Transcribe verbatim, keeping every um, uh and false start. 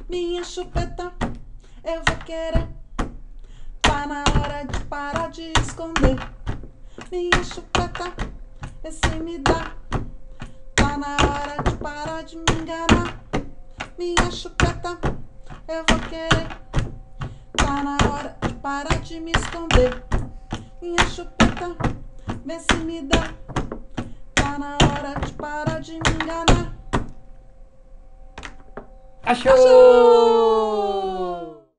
minha chupeta, eu vou querer. Tá na hora de parar de esconder. Minha chupeta, esse me dá. Tá na hora de parar de me enganar. Minha chupeta, eu vou querer. Tá na hora de parar de me esconder. Minha chupeta, vê se me dá. Tá na hora de parar de me enganar. Achou! Achou!